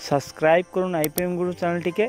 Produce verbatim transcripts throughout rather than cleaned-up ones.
Subscribe করুন আইপিএমগুরু চ্যানেলটিকে,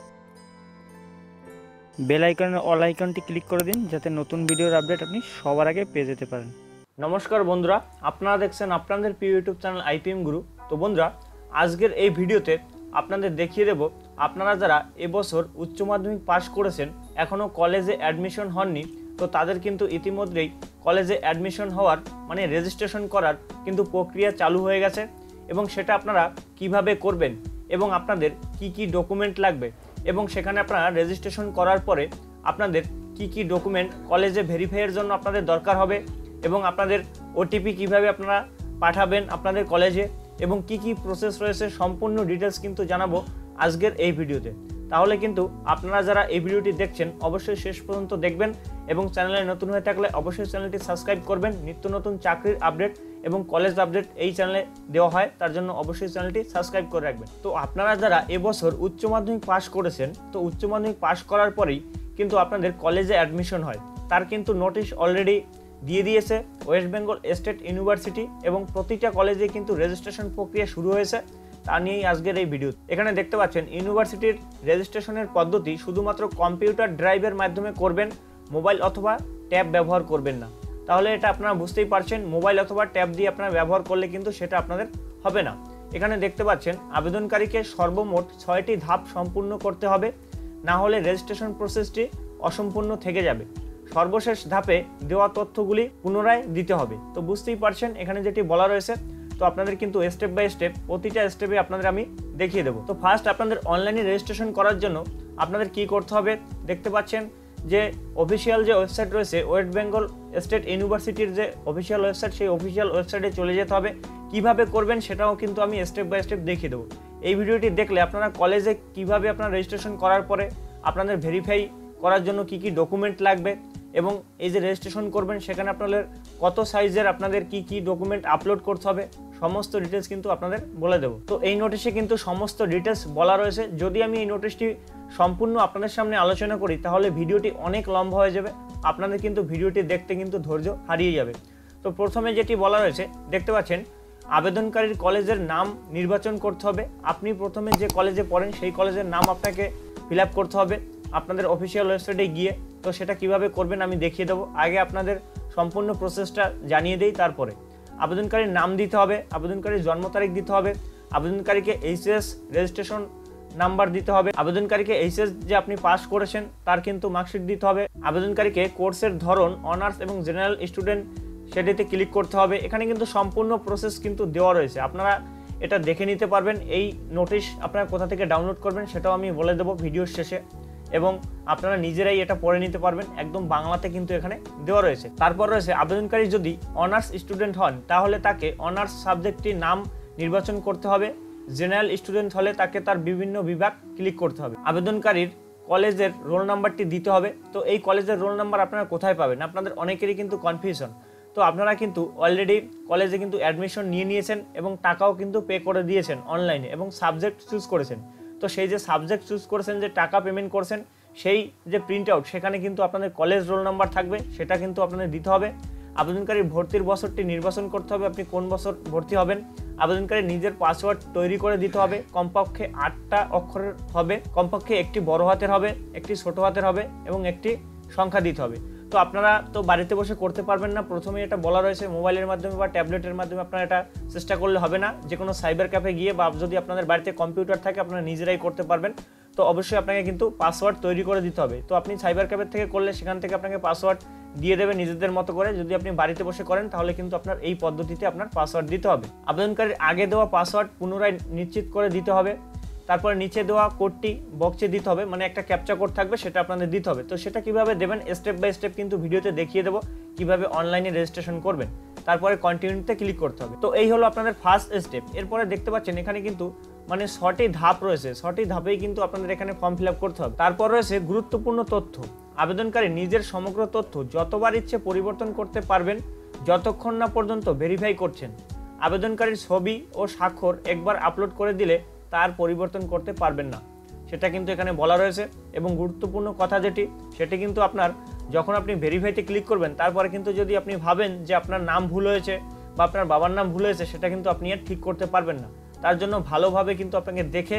bell আইকনের অল আইকনটি ক্লিক করে দিন যাতে নতুন ভিডিওর আপডেট আপনি সবার আগে পেয়ে যেতে পারেন। নমস্কার বন্ধুরা, আপনারা দেখছেন আপনাদের প্রিয় ইউটিউব চ্যানেল আইপিএম গুরু। তো বন্ধুরা, আজকের এই ভিডিওতে আপনাদের দেখিয়ে দেব আপনারা যারা এবছর উচ্চ মাধ্যমিক পাশ করেছেন, এখনও কলেজে অ্যাডমিশন হননি, তো তাদের কিন্তু ইতিমধ্যেই কলেজে অ্যাডমিশন হওয়ার মানে রেজিস্ট্রেশন করার কিন্তু প্রক্রিয়া চালু হয়ে গেছে এবং সেটা আপনারা কিভাবে করবেন এবং আপনাদের কি কি ডকুমেন্ট লাগবে এবং সেখানে আপনারা রেজিস্ট্রেশন করার পরে আপনাদের কি কি ডকুমেন্ট কলেজে ভেরিফাইয়ের জন্য আপনাদের দরকার হবে এবং আপনাদের ওটিপি কিভাবে আপনারা পাঠাবেন আপনাদের কলেজে এবং কি কি প্রসেস রয়েছে সম্পূর্ণ ডিটেলস কিন্তু জানাবো আজকের এই ভিডিওতে। তাহলে কিন্তু আপনারা যারা এই ভিডিওটি দেখছেন অবশ্যই শেষ পর্যন্ত দেখবেন এবং চ্যানেলে নতুন হয়ে থাকলে অবশ্যই চ্যানেলটি সাবস্ক্রাইব করবেন। নিত্য নতুন চাকরির আপডেট এবং কলেজ আপডেট এই চ্যানেলে দেওয়া হয়, তার জন্য অবশ্যই চ্যানেলটি সাবস্ক্রাইব করে রাখবেন। তো আপনারা যারা এবছর উচ্চ মাধ্যমিক পাশ করেছেন, তো উচ্চ মাধ্যমিক পাশ করার পরেই কিন্তু আপনাদের কলেজে অ্যাডমিশন হয়, তার কিন্তু নোটিশ অলরেডি দিয়ে দিয়েছে ওয়েস্ট বেঙ্গল স্টেট ইউনিভার্সিটি এবং প্রতিটা কলেজে কিন্তু রেজিস্ট্রেশন প্রক্রিয়া শুরু হয়েছে। তা নিয়েই আজকের এই ভিডিও। এখানে দেখতে পাচ্ছেন ইউনিভার্সিটির রেজিস্ট্রেশনের পদ্ধতি শুধুমাত্র কম্পিউটার ড্রাইভের মাধ্যমে করবেন, মোবাইল অথবা ট্যাব ব্যবহার করবেন না। তাহলে এটা আপনারা বুঝতেই পারছেন, মোবাইল অথবা ট্যাব দিয়ে আপনারা ব্যবহার করলে কিন্তু সেটা আপনাদের হবে না। এখানে দেখতে পাচ্ছেন আবেদনকারীকে সর্বমোট ছয়টি ধাপ সম্পূর্ণ করতে হবে, না হলে রেজিস্ট্রেশন প্রসেসটি অসম্পূর্ণ থেকে যাবে। সর্বশেষ ধাপে দেওয়া তথ্যগুলি পুনরায় দিতে হবে। তো বুঝতেই পারছেন এখানে যেটি বলা রয়েছে, তো আপনাদের কিন্তু স্টেপ বাই স্টেপ প্রতিটা স্টেপে আপনাদের আমি দেখিয়ে দেবো। তো ফার্স্ট আপনাদের অনলাইনে রেজিস্ট্রেশন করার জন্য আপনাদের কি করতে হবে, দেখতে পাচ্ছেন যে অফিসিয়াল যে ওয়েবসাইট রয়েছে ওয়েস্ট বেঙ্গল স্টেট ইউনিভার্সিটির যে অফিসিয়াল ওয়েবসাইট, সেই অফিসিয়াল ওয়েবসাইটে চলে যেতে হবে। কিভাবে করবেন সেটাও কিন্তু আমি স্টেপ বাই স্টেপ দেখিয়ে দেবো। এই ভিডিওটি দেখলে আপনারা কলেজে কিভাবে আপনারা রেজিস্ট্রেশন করার পরে আপনাদের ভেরিফাই করার জন্য কি কি ডকুমেন্ট লাগবে এবং এই যে রেজিস্ট্রেশন করবেন সেখানে আপনাদের কত সাইজের আপনাদের কি কি ডকুমেন্ট আপলোড করতে হবে সমস্ত ডিটেলস কিন্তু আপনাদের বলে দেবো। তো এই নোটিশে কিন্তু সমস্ত ডিটেলস বলা রয়েছে। যদি আমি এই নোটিশটি সম্পূর্ণ আপনাদের সামনে আলোচনা করি তাহলে ভিডিওটি অনেক লম্বা হয়ে যাবে, আপনাদের কিন্তু ভিডিওটি দেখতে কিন্তু ধৈর্য হারিয়ে যাবে। তো প্রথমে যেটি বলা রয়েছে দেখতে পাচ্ছেন আবেদনকারীর কলেজের নাম নির্বাচন করতে হবে। আপনি প্রথমে যে কলেজে পড়েন সেই কলেজের নাম আপনাকে ফিল আপ করতে হবে আপনাদের অফিসিয়াল ওয়েবসাইটে গিয়ে। তো সেটা কিভাবে করবেন আমি দেখিয়ে দেবো। আগে আপনাদের সম্পূর্ণ প্রসেসটা জানিয়ে দেই। তারপরে আবেদনকারীর নাম দিতে হবে, আবেদনকারীর জন্ম তারিখ দিতে হবে, আবেদনকারীকে এইচএস রেজিস্ট্রেশন নাম্বার দিতে হবে, আবেদনকারীকে এইচএস যে আপনি পাস করেছেন তার কিন্তু মার্কশিট দিতে হবে, আবেদনকারীকে কোর্সের ধরন অনার্স এবং জেনারেল স্টুডেন্ট সেটিতে ক্লিক করতে হবে। এখানে কিন্তু সম্পূর্ণ প্রসেস কিন্তু দেওয়া রয়েছে, আপনারা এটা দেখে নিতে পারবেন। এই নোটিশ আপনারা কোথা থেকে ডাউনলোড করবেন সেটাও আমি বলে দেবো ভিডিওর শেষে এবং আপনারা নিজেরাই এটা পড়ে নিতে পারবেন, একদম বাংলাতে কিন্তু এখানে দেওয়া রয়েছে। তারপর রয়েছে আবেদনকারী যদি অনার্স স্টুডেন্ট হন তাহলে তাকে অনার্স সাবজেক্টটির নাম নির্বাচন করতে হবে, জেনারেল স্টুডেন্ট হলে তাকে তার বিভিন্ন বিভাগ ক্লিক করতে হবে, আবেদনকারীর কলেজের রোল নাম্বারটি দিতে হবে। তো এই কলেজের রোল নাম্বার আপনারা কোথায় পাবেন, আপনাদের অনেকেরই কিন্তু কনফিউশন। তো আপনারা কিন্তু অলরেডি কলেজে কিন্তু অ্যাডমিশন নিয়ে নিয়েছেন এবং টাকাও কিন্তু পে করে দিয়েছেন অনলাইনে এবং সাবজেক্ট চুজ করেছেন। তো সেই যে সাবজেক্ট চুজ করেছেন, যে টাকা পেমেন্ট করছেন, সেই যে প্রিন্ট আউট সেখানে কিন্তু আপনাদের কলেজ রোল নাম্বার থাকবে, সেটা কিন্তু আপনাদের দিতে হবে। আবেদনকারীর ভর্তির বছরটি নির্বাচন করতে হবে, আপনি কোন বছর ভর্তি হবেন। আবেদনকারী নিজের পাসওয়ার্ড তৈরি করে দিতে হবে, কমপক্ষে আটটা অক্ষরের হবে, কমপক্ষে একটি বড় হাতের হবে, একটি ছোট হাতের হবে এবং একটি সংখ্যা দিতে হবে। তো আপনারা তো বাড়িতে বসে করতে পারবেন না, প্রথমে এটা বলা রয়েছে মোবাইলের মাধ্যমে বা ট্যাবলেটের মাধ্যমে আপনারা এটা চেষ্টা করলে হবে না। যে কোনো সাইবার ক্যাফে গিয়ে বা যদি আপনাদের বাড়িতে কম্পিউটার থাকে আপনারা নিজেরাই করতে পারবেন। তো অবশ্যই আপনাকে কিন্তু পাসওয়ার্ড তৈরি করে দিতে হবে। তো আপনি সাইবার ক্যাফে থেকে করলে সেখান থেকে আপনাকে পাসওয়ার্ড দিয়ে দেবে নিজেদের মতো করে। যদি আপনি বাড়িতে বসে করেন তাহলে কিন্তু আপনার এই পদ্ধতিতে আপনার পাসওয়ার্ড দিতে হবে। আবেদনকারীর আগে দেওয়া পাসওয়ার্ড পুনরায় নিশ্চিত করে দিতে হবে। তারপরে নিচে দেওয়া কোডটি বক্সে দিতে হবে, মানে একটা ক্যাপচা কোড থাকবে সেটা আপনাদের দিতে হবে। তো সেটা কিভাবে দেবেন স্টেপ বাই স্টেপ কিন্তু ভিডিওতে দেখিয়ে দেবো কিভাবে অনলাইনে রেজিস্ট্রেশন করবেন। তারপরে কন্টিনিউতে ক্লিক করতে হবে। তো এই হলো আপনাদের ফার্স্ট স্টেপ। এরপরে দেখতে পাচ্ছেন এখানে কিন্তু মানে ছটি ধাপ রয়েছে, ছটি ধাপেই কিন্তু আপনাদের এখানে ফর্ম ফিল আপ করতে হবে। তারপর রয়েছে গুরুত্বপূর্ণ তথ্য। আবেদনকারী নিজের সমগ্র তথ্য যতবার ইচ্ছে পরিবর্তন করতে পারবেন যতক্ষণ না পর্যন্ত ভেরিফাই করছেন। আবেদনকারীর ছবি ও স্বাক্ষর একবার আপলোড করে দিলে তার পরিবর্তন করতে পারবেন না, সেটা কিন্তু এখানে বলা রয়েছে। এবং গুরুত্বপূর্ণ কথা যেটি, সেটি কিন্তু আপনার যখন আপনি ভেরিফাইতে ক্লিক করবেন তারপরে কিন্তু যদি আপনি ভাবেন যে আপনার নাম ভুল হয়েছে বা আপনার বাবার নাম ভুল হয়েছে, সেটা কিন্তু আপনি আর ঠিক করতে পারবেন না। তার জন্য ভালোভাবে কিন্তু আপনাকে দেখে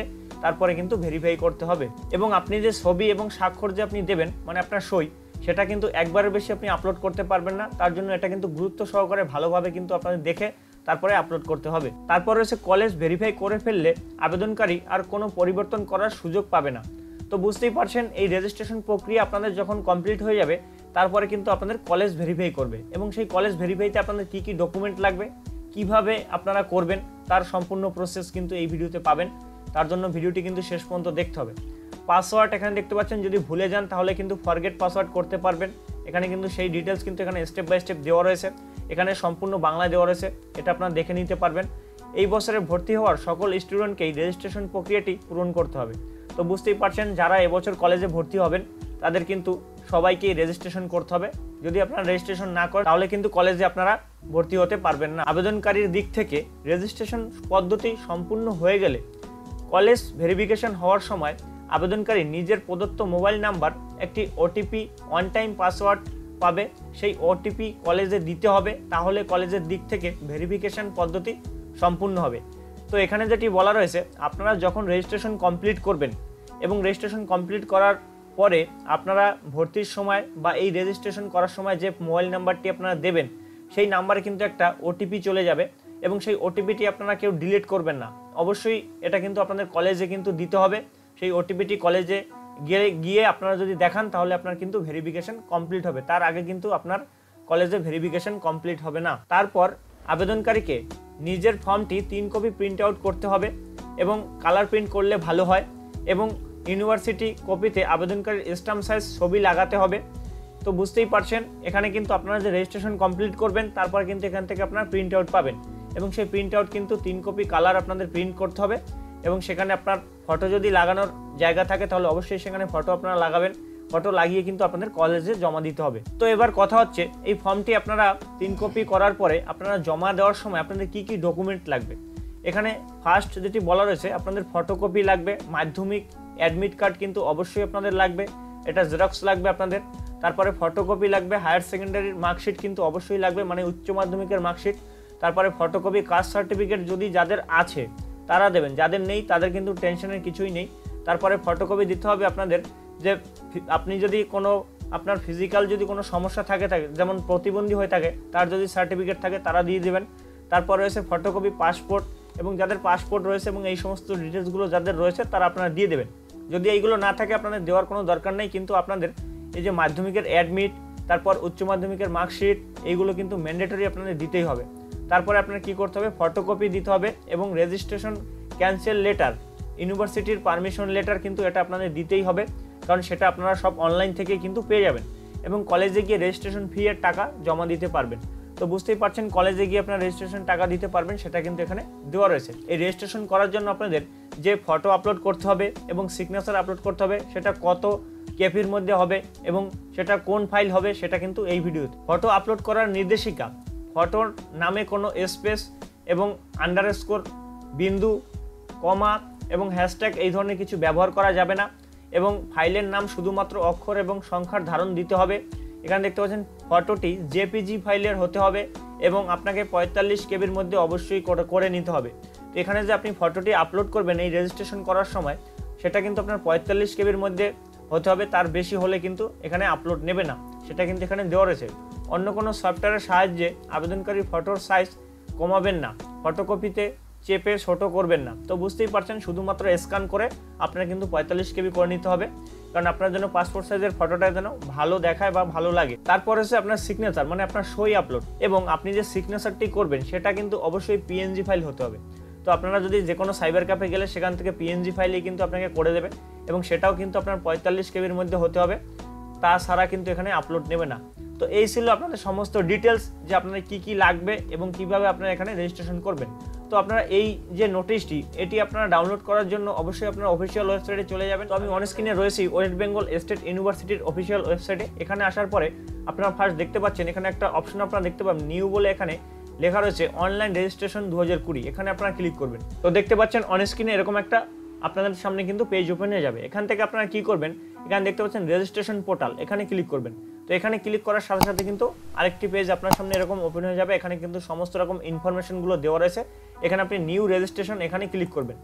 তারপরে কিন্তু ভেরিফাই করতে হবে। এবং আপনি যে ছবি এবং স্বাক্ষর যে আপনি দেবেন মানে আপনার সই, সেটা কিন্তু একবারের বেশি আপনি আপলোড করতে পারবেন না। তার জন্য এটা কিন্তু গুরুত্ব সহকারে ভালোভাবে কিন্তু আপনাদের দেখে তারপরে আপলোড করতে হবে। তারপরে হচ্ছে কলেজ ভেরিফাই করে ফেললে আবেদনকারী আর কোনো পরিবর্তন করার সুযোগ পাবে না। তো বুঝতেই পারছেন এই রেজিস্ট্রেশন প্রক্রিয়া আপনাদের যখন কমপ্লিট হয়ে যাবে তারপরে কিন্তু আপনাদের কলেজ ভেরিফাই করবে, এবং সেই কলেজ ভেরিফাইতে আপনাদের কী কী ডকুমেন্ট লাগবে, কিভাবে আপনারা করবেন তার সম্পূর্ণ প্রসেস কিন্তু এই ভিডিওতে পাবেন। তার জন্য ভিডিওটি কিন্তু শেষ পর্যন্ত দেখতে হবে। পাসওয়ার্ড এখানে দেখতে পাচ্ছেন, যদি ভুলে যান তাহলে কিন্তু ফরগেট পাসওয়ার্ড করতে পারবেন। এখানে কিন্তু সেই ডিটেলস কিন্তু এখানে স্টেপ বাই স্টেপ দেওয়া রয়েছে, এখানে সম্পূর্ণ বাংলায় দেওয়া রয়েছে, এটা আপনারা দেখে নিতে পারবেন। এই বছরে ভর্তি হওয়ার সকল স্টুডেন্টকেই রেজিস্ট্রেশন প্রক্রিয়াটি পূরণ করতে হবে। তো বুঝতেই পারছেন যারা এবছর কলেজে ভর্তি হবেন তাদের কিন্তু সবাইকেই রেজিস্ট্রেশন করতে হবে। যদি আপনারা রেজিস্ট্রেশন না করেন তাহলে কিন্তু কলেজে আপনারা ভর্তি হতে পারবেন না। আবেদনকারীর দিক থেকে রেজিস্ট্রেশন পদ্ধতি সম্পূর্ণ হয়ে গেলে কলেজ ভেরিফিকেশন হওয়ার সময় আবেদনকারী নিজের প্রদত্ত মোবাইল নাম্বার একটি ওটিপি ওয়ান টাইম পাসওয়ার্ড পাবে, সেই ওটিপি কলেজে দিতে হবে, তাহলে কলেজের দিক থেকে ভেরিফিকেশন পদ্ধতি সম্পূর্ণ হবে। তো এখানে যেটি বলা রয়েছে, আপনারা যখন রেজিস্ট্রেশন কমপ্লিট করবেন এবং রেজিস্ট্রেশন কমপ্লিট করার পরে আপনারা ভর্তির সময় বা এই রেজিস্ট্রেশন করার সময় যে মোবাইল নাম্বারটি আপনারা দেবেন সেই নাম্বারে কিন্তু একটা ওটিপি চলে যাবে, এবং সেই ওটিপিটি আপনারা কেউ ডিলিট করবেন না। অবশ্যই এটা কিন্তু আপনাদের কলেজে কিন্তু দিতে হবে। সেই ওটিপিটি কলেজে গিয়ে গিয়ে আপনারা যদি দেখান তাহলে আপনার কিন্তু ভেরিফিকেশন কমপ্লিট হবে, তার আগে কিন্তু আপনার কলেজে ভেরিফিকেশন কমপ্লিট হবে না। তারপর আবেদনকারীকে নিজের ফর্মটি তিন কপি প্রিন্ট আউট করতে হবে, এবং কালার প্রিন্ট করলে ভালো হয়, এবং ইউনিভার্সিটি কপিতে আবেদনকারীর স্ট্যাম্প সাইজ ছবি লাগাতে হবে। তো বুঝতেই পারছেন এখানে কিন্তু আপনারা যে রেজিস্ট্রেশন কমপ্লিট করবেন তারপর কিন্তু এখান থেকে আপনারা প্রিন্ট আউট পাবেন, এবং সেই প্রিন্ট আউট কিন্তু তিন কপি কালার আপনাদের প্রিন্ট করতে হবে, এবং সেখানে আপনার ফটো যদি লাগানোর জায়গা থাকে তাহলে অবশ্যই সেখানে ফটো আপনারা লাগাবেন। ফটো লাগিয়ে কিন্তু আপনাদের কলেজে জমা দিতে হবে। তো এবার কথা হচ্ছে এই ফর্মটি আপনারা তিন কপি করার পরে আপনারা জমা দেওয়ার সময় আপনাদের কি কি ডকুমেন্ট লাগবে। এখানে ফার্স্ট যেটি বলা রয়েছে, আপনাদের ফটোকপি লাগবে, মাধ্যমিক অ্যাডমিট কার্ড কিন্তু অবশ্যই আপনাদের লাগবে, এটা জেরক্স লাগবে আপনাদের। তারপরে ফটোকপি লাগবে, হায়ার সেকেন্ডারির মার্কশিট কিন্তু অবশ্যই লাগবে, মানে উচ্চ মাধ্যমিকের মার্কশিট। তারপরে ফটোকপি কাস্ট সার্টিফিকেট যদি যাদের আছে তারা দেবেন, যাদের নেই তাদের কিন্তু টেনশনের কিছুই নেই। তারপরে ফটোকপি দিতে হবে আপনাদের, যে আপনি যদি কোনো আপনার ফিজিক্যাল যদি কোনো সমস্যা থাকে থাকে যেমন প্রতিবন্ধী হয়ে থাকে তার যদি সার্টিফিকেট থাকে তারা দিয়ে দেবেন। তারপর রয়েছে ফটোকপি পাসপোর্ট, এবং যাদের পাসপোর্ট রয়েছে এবং এই সমস্ত ডিটেলসগুলো যাদের রয়েছে তারা আপনারা দিয়ে দেবেন। যদি এইগুলো না থাকে আপনাদের দেওয়ার কোনো দরকার নেই, কিন্তু আপনাদের এই যে মাধ্যমিকের অ্যাডমিট, তারপর উচ্চ মাধ্যমিকের মার্কশিট, এইগুলো কিন্তু ম্যান্ডেটরি আপনাদের দিতেই হবে। তারপরে আপনার কি করতে হবে, ফটোকপি দিতে হবে, এবং রেজিস্ট্রেশন ক্যান্সেল লেটার, ইউনিভার্সিটির পারমিশন লেটার কিন্তু এটা আপনাদের দিতেই হবে, কারণ সেটা আপনারা সব অনলাইন থেকেই কিন্তু পেয়ে যাবেন, এবং কলেজে গিয়ে রেজিস্ট্রেশন ফি এর টাকা জমা দিতে পারবেন। তো বুঝতেই পারছেন কলেজে গিয়ে আপনার রেজিস্ট্রেশন টাকা দিতে পারবেন, সেটা কিন্তু এখানে দেওয়া রয়েছে। এই রেজিস্ট্রেশন করার জন্য আপনাদের যে ফটো আপলোড করতে হবে এবং সিগনেচার আপলোড করতে হবে সেটা কত কেপির মধ্যে হবে এবং সেটা কোন ফাইল হবে সেটা কিন্তু এই ভিডিওতে। ফটো আপলোড করার নির্দেশিকা, ফটোর নামে কোনো স্পেস এবং আন্ডারস্কোর, বিন্দু, কমা এবং হ্যাশট্যাগ এই ধরনের কিছু ব্যবহার করা যাবে না, এবং ফাইলের নাম শুধুমাত্র অক্ষর এবং সংখ্যার ধারণ দিতে হবে। এখানে দেখতে পাচ্ছেন ফটোটি জেপিজি ফাইলের হতে হবে, এবং আপনাকে পঁয়তাল্লিশ কেবির মধ্যে অবশ্যই করে নিতে হবে। তো এখানে যে আপনি ফটোটি আপলোড করবেন এই রেজিস্ট্রেশন করার সময় সেটা কিন্তু আপনার পঁয়তাল্লিশ কেবির মধ্যে হতে হবে, তার বেশি হলে কিন্তু এখানে আপলোড নেবে না, সেটা কিন্তু এখানে দেওয়া রয়েছে। অন্য কোনো সফটওয়্যারের সাহায্যে আবেদনকারী ফটোর সাইজ কমাবেন না, ফটোকপিতে চেপে ছোট করবেন না। তো বুঝতেই পারছেন শুধুমাত্র স্ক্যান করে আপনার কিন্তু পঁয়তাল্লিশ কেবি করে নিতে হবে, কারণ আপনার জন্য পাসপোর্ট সাইজের ফটোটা যেন ভালো দেখায় বা ভালো লাগে। তারপর হচ্ছে আপনার সিগনেচার, মানে আপনার সই আপলোড, এবং আপনি যে সিগনেচারটি করবেন সেটা কিন্তু অবশ্যই পিএনজি ফাইল হতে হবে। তো আপনারা যদি যে কোনো সাইবার ক্যাফে গেলে সেখান থেকে পিএনজি ফাইলেই কিন্তু আপনাকে করে দেবে, এবং সেটাও কিন্তু আপনার পঁয়তাল্লিশ কেবির মধ্যে হতে হবে, তাছাড়া কিন্তু এখানে আপলোড নেবে না। তো এই ছিল আপনাদের সমস্ত ডিটেলস, যে আপনাদের কি কি লাগবে এবং কিভাবে আপনারা এখানে রেজিস্ট্রেশন করবেন। তো আপনারা এই যে নোটিশটি এটি আপনারা ডাউনলোড করার জন্য অবশ্যই আপনারা অফিসিয়াল ওয়েবসাইটে চলে যাবেন। তো আমি অন স্ক্রিনে রয়েছি ওয়েস্ট বেঙ্গল স্টেট ইউনিভার্সিটির অফিসিয়াল ওয়েবসাইটে। এখানে আসার পরে আপনারা ফার্স্ট দেখতে পাচ্ছেন এখানে একটা অপশন আপনারা দেখতে পাবেন নিউ বলে, এখানে লেখা রয়েছে অনলাইন রেজিস্ট্রেশন দু হাজার কুড়ি, এখানে আপনারা ক্লিক করবেন। তো দেখতে পাচ্ছেন অন স্ক্রিনে এরকম একটা আপনাদের সামনে কিন্তু পেজ ওপেন হয়ে যাবে। এখান থেকে আপনারা কি করবেন, এখানে দেখতে পাচ্ছেন রেজিস্ট্রেশন পোর্টাল, এখানে ক্লিক করবেন। তো এখানে ক্লিক করার সাথে সাথে কিন্তু আরেকটি পেজ আপনার সামনে এরকম ওপেন হয়ে যাবে। এখানে কিন্তু সমস্ত রকম ইনফরমেশনগুলো দেওয়া রয়েছে। এখানে আপনি নিউ রেজিস্ট্রেশন এখানে ক্লিক করবেন।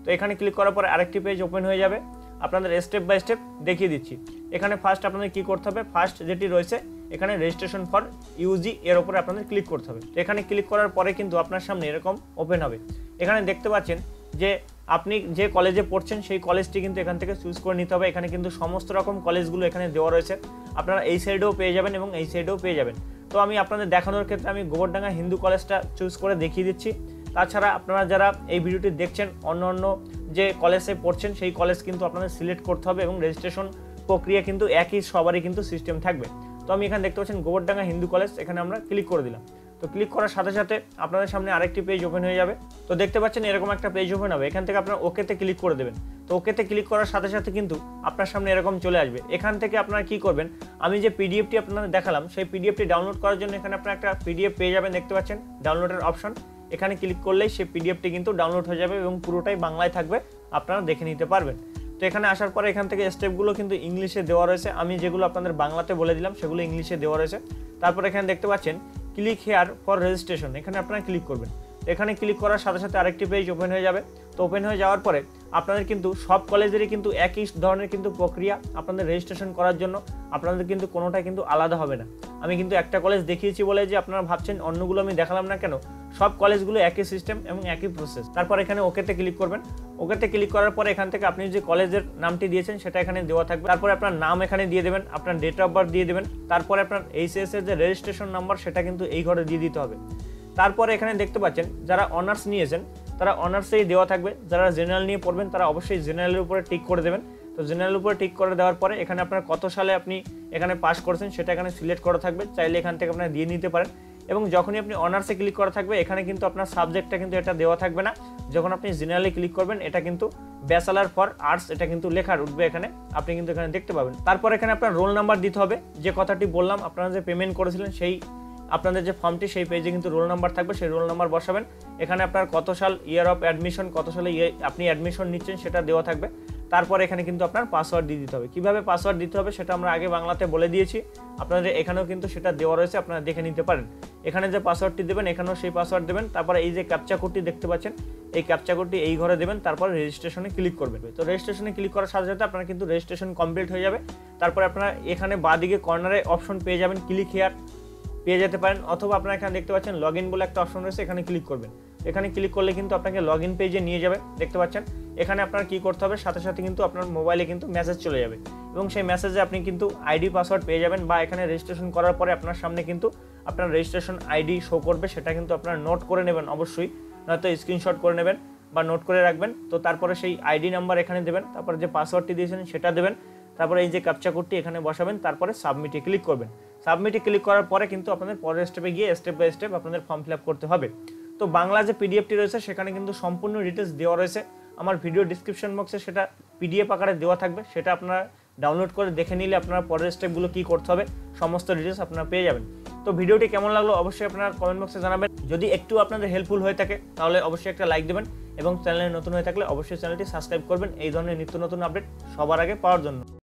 তো এখানে ক্লিক করার পরে আরেকটি পেজ ওপেন হয়ে যাবে। আপনাদের স্টেপ বাই স্টেপ দেখিয়ে দিচ্ছি। এখানে ফার্স্ট আপনাদের কি করতে হবে, ফার্স্ট যেটি রয়েছে এখানে রেজিস্ট্রেশন ফর ইউজি এর উপরে আপনাদের ক্লিক করতে হবে। তো এখানে ক্লিক করার পরে কিন্তু আপনার সামনে এরকম ওপেন হবে। এখানে দেখতে পাচ্ছেন যে আপনি যে কলেজে পড়ছেন সেই কলেজটি কিন্তু এখান থেকে চুজ করে নিতে হবে। এখানে কিন্তু সমস্ত রকম কলেজগুলো এখানে দেওয়া রয়েছে, আপনারা এই সাইডেও পেয়ে যাবেন এবং এই সাইডেও পেয়ে যাবেন। তো আমি আপনাদের দেখানোর ক্ষেত্রে আমি গোবরডাঙ্গা হিন্দু কলেজটা চুজ করে দেখিয়ে দিচ্ছি। তাছাড়া আপনারা যারা এই ভিডিওটি দেখছেন অন্য অন্য যে কলেজে পড়ছেন সেই কলেজ কিন্তু আপনাদের সিলেক্ট করতে হবে এবং রেজিস্ট্রেশন প্রক্রিয়া কিন্তু একই, সবারই কিন্তু সিস্টেম থাকবে। তো আমি এখানে দেখতে পাচ্ছেন গোবরডাঙ্গা হিন্দু কলেজ, এখানে আমরা ক্লিক করে দিলাম। তো ক্লিক করার সাথে সাথে আপনাদের সামনে আরেকটি পেজ ওপেন হয়ে যাবে। তো দেখতে পাচ্ছেন এরকম একটা পেজ ওপেন হবে। এখান থেকে আপনারা ওকেতে ক্লিক করে দেবেন। তো ওকেতে ক্লিক করার সাথে সাথে কিন্তু আপনার সামনে এরকম চলে আসবে। এখান থেকে আপনারা কি করবেন, আমি যে পিডিএফটি আপনাদের দেখালাম সেই পিডিএফটি ডাউনলোড করার জন্য এখানে আপনারা একটা পিডিএফ পেয়ে যাবেন, দেখতে পাচ্ছেন ডাউনলোডের অপশন। এখানে ক্লিক করলেই সেই পিডিএফটি কিন্তু ডাউনলোড হয়ে যাবে এবং পুরোটাই বাংলায় থাকবে, আপনারা দেখে নিতে পারবেন। তো এখানে আসার পরে এখান থেকে স্টেপগুলো কিন্তু ইংলিশে দেওয়া রয়েছে, আমি যেগুলো আপনাদের বাংলাতে বলে দিলাম সেগুলো ইংলিশে দেওয়া রয়েছে। তারপর এখানে দেখতে পাচ্ছেন ক্লিক হেয়ার ফর রেজিস্ট্রেশন, এখানে আপনারা ক্লিক করবেন। এখানে ক্লিক করার সাথে সাথে আরেকটি পেজ ওপেন হয়ে যাবে। তো ওপেন হয়ে যাওয়ার পরে আপনাদের কিন্তু সব কলেজেরই কিন্তু একই ধরনের কিন্তু প্রক্রিয়া, আপনাদের রেজিস্ট্রেশন করার জন্য আপনাদের কিন্তু কোনোটাই কিন্তু আলাদা হবে না। আমি কিন্তু একটা কলেজ দেখিয়েছি বলে যে আপনারা ভাবছেন অন্যগুলো আমি দেখালাম না কেন, সব কলেজগুলো একই সিস্টেম এবং একই প্রসেস। তারপর এখানে ওকেতে ক্লিক করবেন। ওকেতে ক্লিক করার পরে এখান থেকে আপনি যে কলেজের নামটি দিয়েছেন সেটা এখানে দেওয়া থাকবে। তারপরে আপনার নাম এখানে দিয়ে দেবেন, আপনার ডেট অফ বার্থ দিয়ে দেবেন। তারপরে আপনার এইচএস এর যে রেজিস্ট্রেশন নাম্বার সেটা কিন্তু এই ঘরে দিয়ে দিতে হবে। তারপরে এখানে দেখতে পাচ্ছেন যারা অনার্স নিয়েছেন তারা অনার্সেই দেওয়া থাকবে, যারা জেনারেল নিয়ে পড়বেন তারা অবশ্যই জেনারেলের উপরে টিক করে দেবেন। তো জেনারেলের উপরে টিক করে দেওয়ার পরে এখানে আপনার কত সালে আপনি এখানে পাস করেছেন সেটা এখানে সিলেক্ট করা থাকবে, চাইলে এখান থেকে আপনারা দিয়ে নিতে পারেন। এবং যখনই আপনি অনার্সে ক্লিক করা থাকবে এখানে কিন্তু আপনার সাবজেক্টটা কিন্তু এটা দেওয়া থাকবে না। যখন আপনি জেনারেলে ক্লিক করবেন এটা কিন্তু ব্যাচেলর ফর আর্টস এটা কিন্তু লেখা উঠবে, এখানে আপনি কিন্তু এখানে দেখতে পাবেন। তারপর এখানে আপনার রোল নাম্বার দিতে হবে, যে কথাটি বললাম আপনারা যে পেমেন্ট করেছিলেন সেই আপনাদের যে ফর্মটি সেই পেজে কিন্তু রোল নাম্বার থাকবে, সেই রোল নাম্বার বসাবেন। এখানে আপনার কত সাল ইয়ার অফ অ্যাডমিশন, কত সালে আপনি অ্যাডমিশন নিচ্ছেন সেটা দেওয়া থাকবে। তারপর এখানে কিন্তু আপনার পাসওয়ার্ড দিয়ে দিতে হবে। কিভাবে পাসওয়ার্ড দিতে হবে সেটা আমরা আগে বাংলাতে বলে দিয়েছি, আপনাদের এখানেও কিন্তু সেটা দেওয়া রয়েছে, আপনারা দেখে নিতে পারেন। এখানে যে পাসওয়ার্ডটি দেবেন এখানেও সেই পাসওয়ার্ড দেবেন। তারপরে এই যে ক্যাপচা কোডটি দেখতে পাচ্ছেন এই ক্যাপচা কোডটি এই ঘরে দেবেন, তারপর রেজিস্ট্রেশনে ক্লিক করবেন। তো রেজিস্ট্রেশনে ক্লিক করার সাথে সাথে আপনার কিন্তু রেজিস্ট্রেশন কমপ্লিট হয়ে যাবে। তারপরে আপনারা এখানে বাঁদিকে কর্নারে অপশন পেয়ে যাবেন, ক্লিক হেয়ার পেয়ে যেতে পারেন, অথবা আপনারা এখানে দেখতে পাচ্ছেন লগ ইন বলে একটা অপশন রয়েছে, এখানে ক্লিক করবেন। এখানে ক্লিক করলে কিন্তু আপনাকে লগ ইন পেজে নিয়ে যাবে, দেখতে পাচ্ছেন। এখানে আপনার কি করতে হবে, সাথে সাথে কিন্তু আপনার মোবাইলে কিন্তু মেসেজ চলে যাবে এবং সেই মেসেজে আপনি কিন্তু আইডি পাসওয়ার্ড পেয়ে যাবেন, বা এখানে রেজিস্ট্রেশন করার পরে আপনার সামনে কিন্তু আপনার রেজিস্ট্রেশন আইডি শো করবে, সেটা কিন্তু আপনারা নোট করে নেবেন অবশ্যই, নয়তো স্ক্রিনশট করে নেবেন বা নোট করে রাখবেন। তো তারপরে সেই আইডি নাম্বার এখানে দেবেন, তারপরে যে পাসওয়ার্ডটি দিয়েছেন সেটা দেবেন, তারপরে এই যে ক্যাপচা কোডটি এখানে বসাবেন, তারপরে সাবমিটে ক্লিক করবেন। সাবমিটে ক্লিক করার পরে কিন্তু আপনাদের পরের স্টেপে গিয়ে স্টেপ বাই স্টেপ আপনাদের ফর্ম ফিল আপ করতে হবে। তো বাংলা যে পিডিএফটি রয়েছে সেখানে কিন্তু সম্পূর্ণ ডিটেলস দেওয়া রয়েছে, আমার ভিডিও ডিসক্রিপশন বক্সে সেটা পিডিএফ আকারে দেওয়া থাকবে, সেটা আপনারা ডাউনলোড করে দেখে নিলে আপনারা পরের স্টেপগুলো কী করতে হবে সমস্ত ডিটেলস আপনারা পেয়ে যাবেন। তো ভিডিওটি কেমন লাগলো অবশ্যই আপনারা কমেন্ট বক্সে জানাবেন। যদি একটু আপনাদের হেল্পফুল হয়ে থাকে তাহলে অবশ্যই একটা লাইক দেবেন এবং চ্যানেলে নতুন হয়ে থাকলে অবশ্যই চ্যানেলটি সাবস্ক্রাইব করবেন এই ধরনের নিত্য নতুন আপডেট সবার আগে পাওয়ার জন্য।